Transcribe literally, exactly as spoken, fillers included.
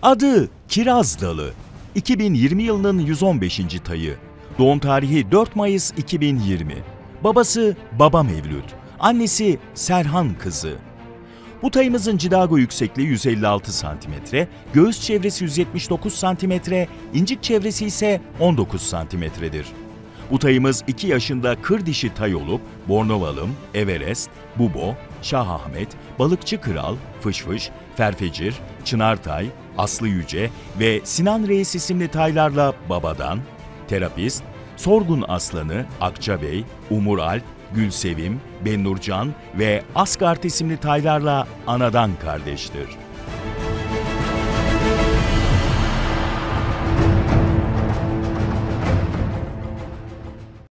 Adı Kiraz Dalı. iki bin yirmi yılının yüz on beşinci tayı. Doğum tarihi dört Mayıs iki bin yirmi. Babası Baba Mevlüt. Annesi Serhan kızı. Bu tayımızın cidago yüksekliği yüz elli altı santimetre, göğüs çevresi yüz yetmiş dokuz santimetre, incik çevresi ise on dokuz santimetredir. Bu tayımız iki yaşında kır dişi tay olup Bornovalım, Everest, Bubo, Şahahmet, Balıkçı Kral, Fışfış, Ferfecir, Çınartay, Aslı Yüce ve Sinan Reis isimli taylarla babadan, Terapist, Sorgun Aslanı, Akçabey, Umur Alp, Gülsevim, Bennurcan ve Asgard isimli taylarla anadan kardeştir.